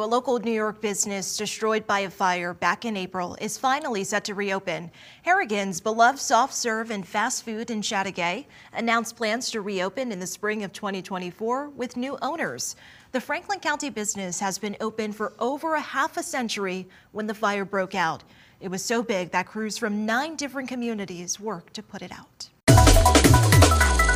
A local New York business destroyed by a fire back in April is finally set to reopen. Harrigan's beloved soft serve and fast food in Chateaugay announced plans to reopen in the spring of 2024 with new owners. The Franklin County business has been open for over a half a century when the fire broke out. It was so big that crews from 9 different communities worked to put it out.